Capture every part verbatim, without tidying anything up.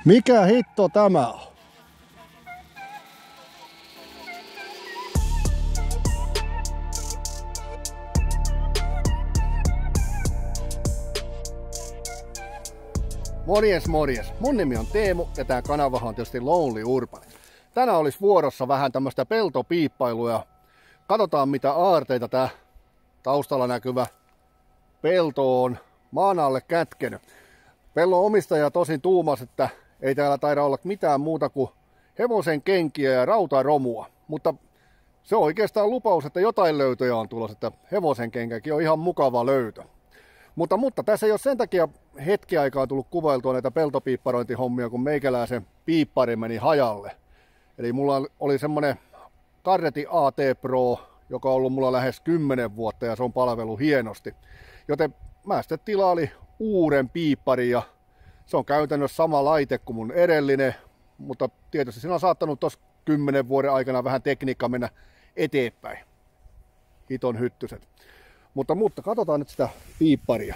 Mikä hitto tämä on? Morjes morjes, mun nimi on Teemu ja tää kanavahan on tietysti Lonely Urban. Tänään olisi vuorossa vähän tämmöstä peltopiippailua. Katsotaan mitä aarteita tää taustalla näkyvä pelto on maan alle kätkenyt. Pellon omistaja tosin tuumas, että ei täällä taida olla mitään muuta kuin hevosen kenkiä ja rautaromua. Mutta se on oikeastaan lupaus, että jotain löytöjä on tulossa, että hevosen kenkäkin on ihan mukava löytö. Mutta, mutta tässä ei ole sen takia hetki aikaa tullut kuvailtua näitä peltopiipparointihommia, kun meikäläisen piippari meni hajalle. Eli mulla oli semmonen Carretti A T Pro, joka on ollut mulla lähes kymmenen vuotta ja se on palvellut hienosti. Joten mä sitten tilaali uuden piipparin ja se on käytännössä sama laite kuin mun edellinen, mutta tietysti siinä on saattanut tuossa kymmenen vuoden aikana vähän tekniikka mennä eteenpäin. Hiton hyttyset. Mutta, mutta katsotaan nyt sitä piipparia.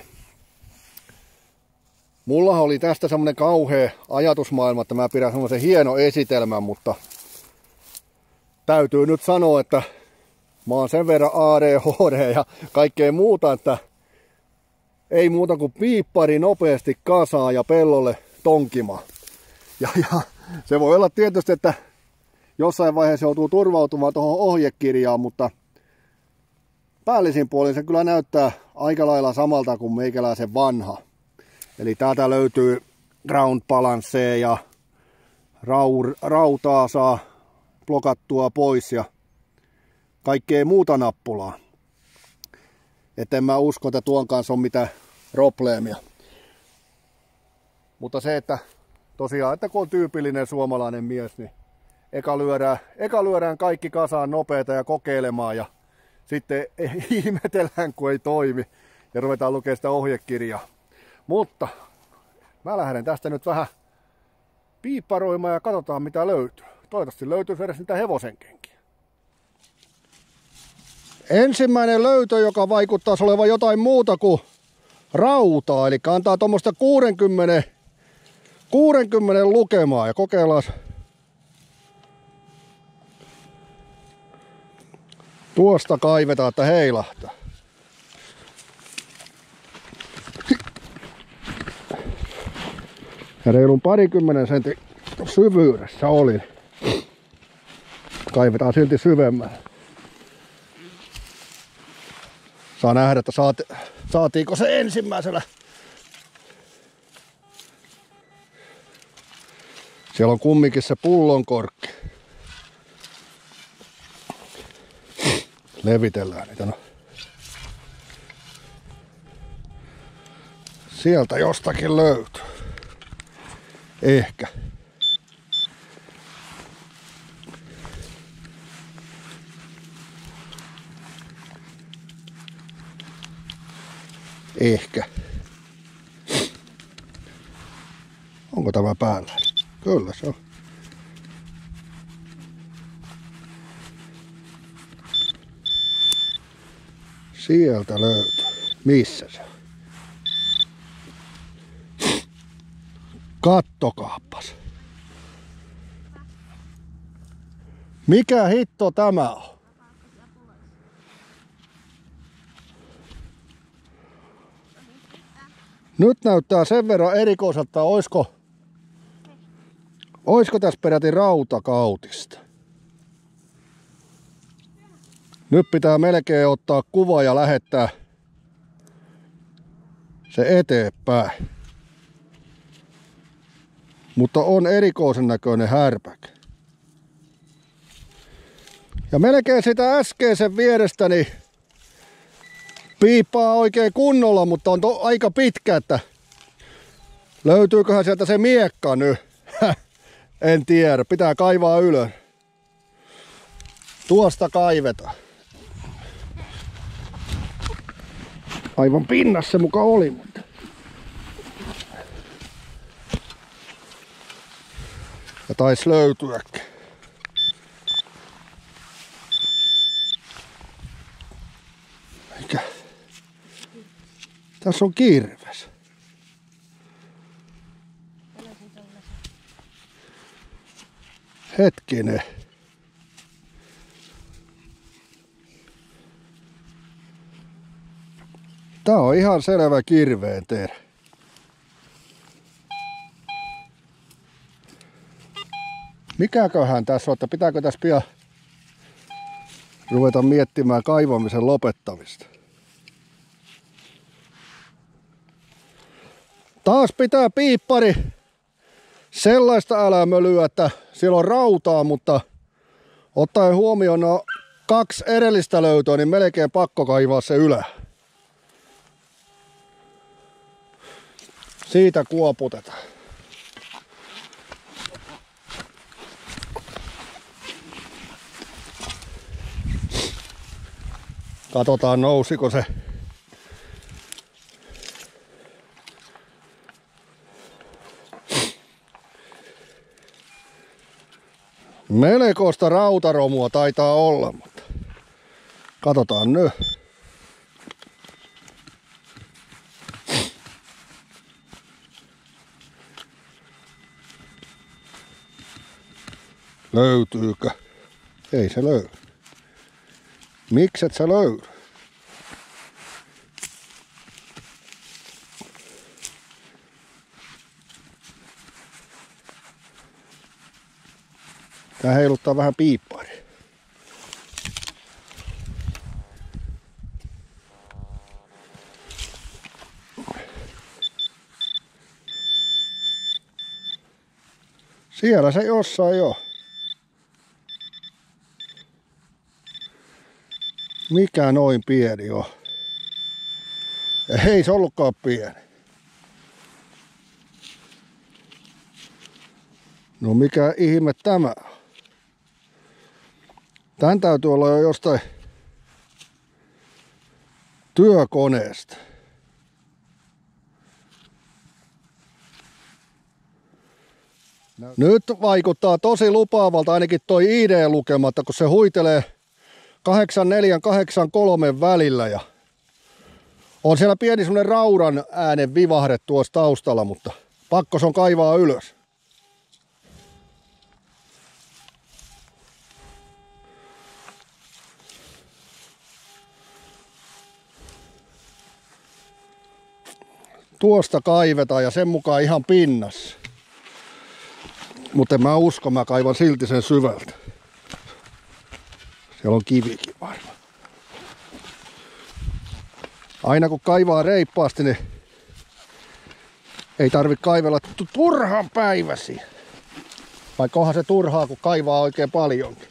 Mulla oli tästä semmonen kauhea ajatusmaailma, että mä pidän semmoisen hieno esitelmän, mutta täytyy nyt sanoa, että mä oon sen verran A D H D ja kaikkea muuta, että ei muuta kuin piippari nopeasti kasaan ja pellolle tonkimaan. Ja, ja se voi olla tietysti, että jossain vaiheessa joutuu turvautumaan tuohon ohjekirjaan, mutta päällisin puolin se kyllä näyttää aika lailla samalta kuin meikäläisen vanha. Eli täältä löytyy ground balancea ja raur, rautaa saa blokattua pois ja kaikkea muuta nappulaa. Että en mä usko, että tuon kanssa on mitään probleemia. Mutta se, että tosiaan, että kun on tyypillinen suomalainen mies, niin eka lyödään, eka lyödään kaikki kasaan nopeita ja kokeilemaan ja sitten ihmetellään, kun ei toimi ja ruvetaan lukemaan sitä ohjekirjaa. Mutta mä lähden tästä nyt vähän piipparoimaan ja katsotaan mitä löytyy. Toivottavasti löytyy edes niitä hevosenkenkiä. Ensimmäinen löytö, joka vaikuttaisi olevan jotain muuta kuin rautaa, eli antaa tuommoista kuusikymmentä, kuusikymmentä lukemaa ja kokeillaan. Tuosta kaivetaan, että heilahtaa. Ja reilun parikymmenen sentin syvyydessä oli. Kaivetaan silti syvemmälle. Saa nähdä, että saati, saatiinko se ensimmäisellä. Siellä on kumminkin se pullonkorkki. Levitellään niitä. No. Sieltä jostakin löytyy. Ehkä. Ehkä. Onko tämä päällä? Kyllä se on. Sieltä löytyy. Missä se on? Kattokaappas. Mikä hitto tämä on? Nyt näyttää sen verran erikoiselta, että oisko, oisko tässä peräti rautakautista. Nyt pitää melkein ottaa kuva ja lähettää se eteenpäin. Mutta on erikoisen näköinen härpäke. Ja melkein sitä äskeisen vierestäni piippaa oikein kunnolla, mutta on to aika pitkä, että löytyyköhän sieltä se miekka nyt. En tiedä, pitää kaivaa ylös. Tuosta kaivetaan. Aivan pinnassa se muka oli, mutta ja taisi löytyäkin. Eikä. Tässä on kirves. Hetkinen. Tää on ihan selvä kirveen terä. Mikäköhän tässä on, että pitääkö tässä pian ruveta miettimään kaivamisen lopettamista. Taas pitää piippari sellaista älämölyä, että siellä on rautaa, mutta ottaen huomioon no kaksi edellistä löytöä, niin melkein pakko kaivaa se ylä. Siitä kuoputetaan. Katsotaan nousiko se. Melkoista rautaromua taitaa olla, mutta katsotaan nyt. Löytyykö? Ei se löydy. Mikset se löydy? Tää heiluttaa vähän piippari. Siellä se jossain jo. Mikä noin pieni on? Ei se ollutkaan pieni. No mikä ihme tämä on? Tän täytyy olla jo jostain työkoneesta. Nyt vaikuttaa tosi lupaavalta ainakin toi I D-lukematta, kun se huitelee kahdeksan neljä kahdeksan kolme välillä ja on siellä pieni semmonen raudan äänen vivahde tuossa taustalla, mutta pakko se on kaivaa ylös. Tuosta kaivetaan ja sen mukaan ihan pinnassa. Mutta en mä usko, mä kaivan silti sen syvältä. Siellä on kivikin varmaan. Aina kun kaivaa reippaasti, niin ei tarvitse kaivella turhaan päiväsi. Vaikka onhan se turhaa, kun kaivaa oikein paljonkin.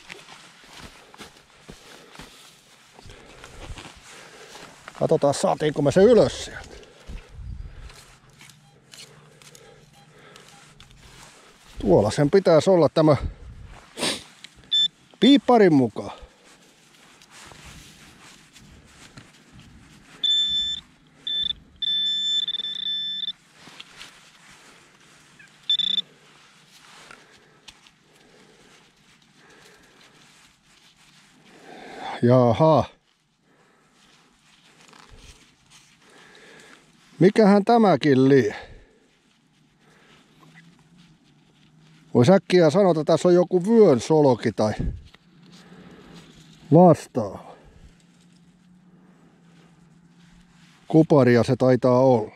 Katsotaan, saatiinko me se ylös sieltä. Tuolla sen pitäisi olla tämä piipparin mukaan. Jaha. Mikähän tämäkin lie? Voisi äkkiä sanoa, että tässä on joku vyön solki tai vastaava. Kuparia se taitaa olla.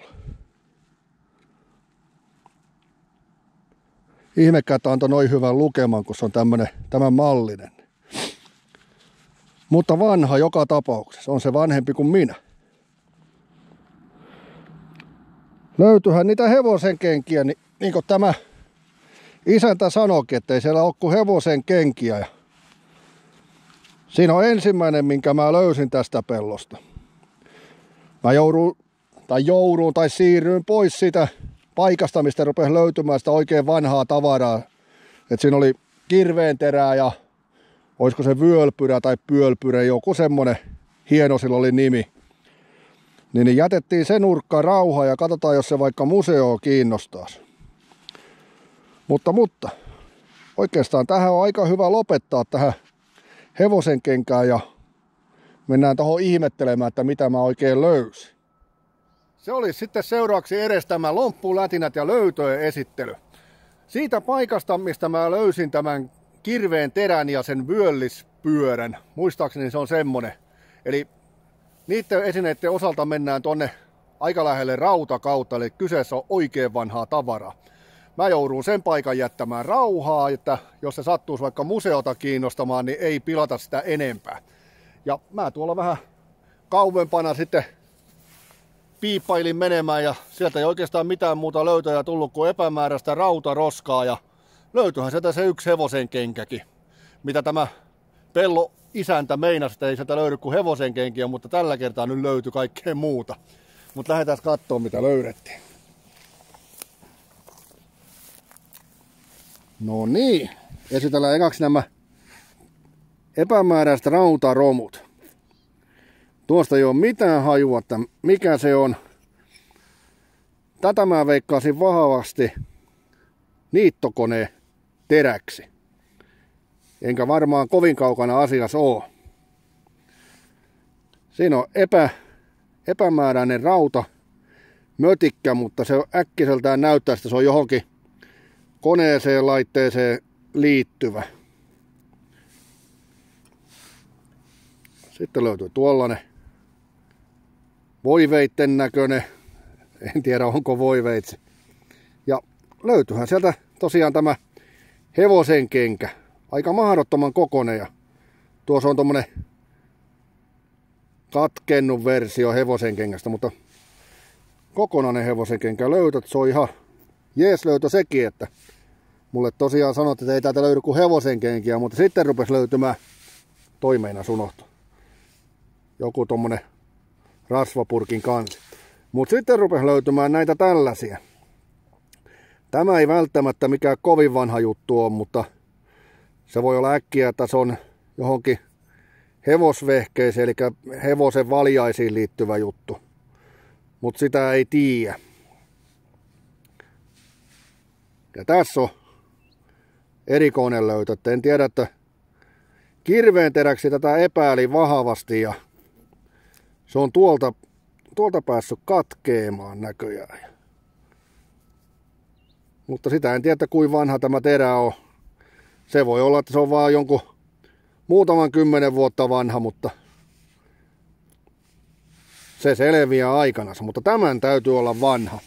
Ihmekään, että antoi noin hyvän lukeman, kun se on tämmönen, tämän mallinen. Mutta vanha joka tapauksessa. On se vanhempi kuin minä. Löytyyhän niitä hevosen kenkiä, niin, niin kuin tämä isäntä sanoikin, että ei siellä ole kuin hevosen kenkiä. Ja siinä on ensimmäinen, minkä mä löysin tästä pellosta. Mä joudun, tai joudun, tai siirryin pois siitä paikasta, mistä rupesi löytymään sitä oikein vanhaa tavaraa. Että siinä oli kirveenterää ja olisiko se vyölpyrä tai pyölpyrä, joku semmonen hieno sillä oli nimi. Niin, niin jätettiin se nurkka rauha ja katsotaan, jos se vaikka museoa kiinnostaa. Mutta, mutta oikeastaan tähän on aika hyvä lopettaa tähän hevosen kenkään ja mennään tuohon ihmettelemään, että mitä mä oikein löysin. Se oli sitten seuraavaksi edes tämä lomppulätinät ja löytöjen esittely. Siitä paikasta, mistä mä löysin tämän kirveen terän ja sen vyöllispyörän, muistaakseni se on semmonen. Eli niiden esineiden osalta mennään tonne aika lähelle rautakautta, eli kyseessä on oikein vanhaa tavaraa. Mä joudun sen paikan jättämään rauhaa, että jos se sattuisi vaikka museota kiinnostamaan, niin ei pilata sitä enempää. Ja mä tuolla vähän kauempana sitten piippailin menemään ja sieltä ei oikeastaan mitään muuta löytöjä tullut kuin epämääräistä rautaroskaa ja löytyihän sieltä se yksi hevosen kenkäkin, mitä tämä pello isäntä meinasi, että ei sieltä löydy kuin hevosen kenkiä, mutta tällä kertaa nyt löytyi kaikkea muuta. Mutta lähdetään katsomaan mitä löydettiin. No niin, esitellään ekaksi nämä epämääräiset rautaromut. Tuosta ei ole mitään hajua, että mikä se on. Tätä mä veikkaisin vahvasti niittokoneen teräksi. Enkä varmaan kovin kaukana asiassa oo. Siinä on epä, epämääräinen rauta mötikkä, mutta se äkkiseltään näyttää, että se on johonkin koneeseen, laitteeseen liittyvä. Sitten löytyy tuollainen voiveitten näköinen. En tiedä onko voiveitsi. Ja löytyyhän sieltä tosiaan tämä hevosen kenkä. Aika mahdottoman kokoinen. Ja tuossa on tommonen katkennut versio hevosen kengästä, mutta kokonainen hevosen kenkä löytöt. Se on ihan jees löytö sekin, että mulle tosiaan sanottiin, että ei täältä löydy kuin hevosen kenkiä, mutta sitten rupesi löytymään toimeina unohtu. Joku tommonen rasvapurkin kansi. Mutta sitten rupesi löytymään näitä tällaisia. Tämä ei välttämättä mikään kovin vanha juttu ole, mutta se voi olla äkkiä, että se on johonkin hevosvehkeeseen, eli hevosen valjaisiin liittyvä juttu. Mutta sitä ei tiedä. Ja tässä on erikoinen löytö. En tiedä, että kirveen teräksi tätä epäili vahvasti ja se on tuolta, tuolta päässyt katkeamaan näköjään. Mutta sitä en tiedä, kuinka vanha tämä terä on. Se voi olla, että se on vaan jonkun muutaman kymmenen vuotta vanha, mutta se selviää aikanaan. Mutta tämän täytyy olla vanha.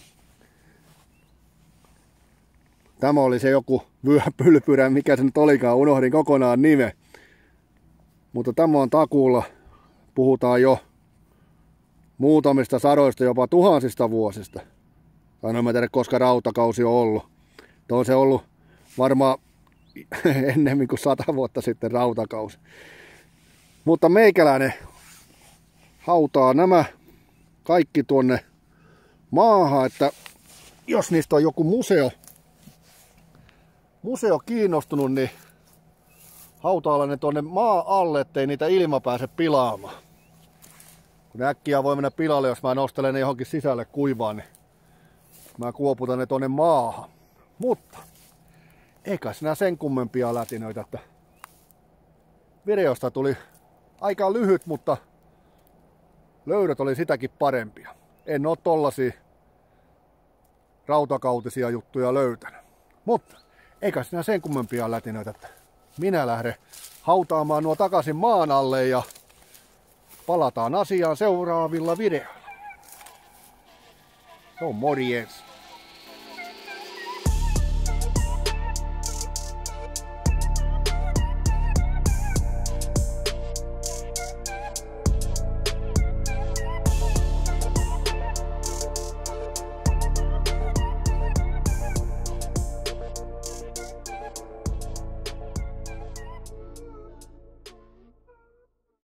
Tämä oli se joku vyöpylpyrä, mikä se nyt olikaan, unohdin kokonaan nime. Mutta tämä on takuulla, puhutaan jo muutamista sadoista, jopa tuhansista vuosista. Tai en mä tiedä, koska rautakausi on ollut. Tuo on se ollut varmaan ennemmin kuin sata vuotta sitten rautakausi. Mutta meikäläinen hautaa nämä kaikki tuonne maahan, että jos niistä on joku museo, museo kiinnostunut, niin hautaa ne tuonne maa alle, ettei niitä ilma pääse pilaamaan. Kun äkkiä voi mennä pilalle, jos mä nostelen ne johonkin sisälle kuivaan, niin mä kuoputan ne tuonne maahan. Mutta eikä sinä sen kummempia lätinöitä, että videosta tuli aika lyhyt, mutta löydöt oli sitäkin parempia. En oo tollasia rautakautisia juttuja löytänyt. Mutta eikä sinä sen kummempia lätinöitä, että minä lähden hautaamaan nuo takaisin maan alle ja palataan asiaan seuraavilla videoilla. Se on morjens!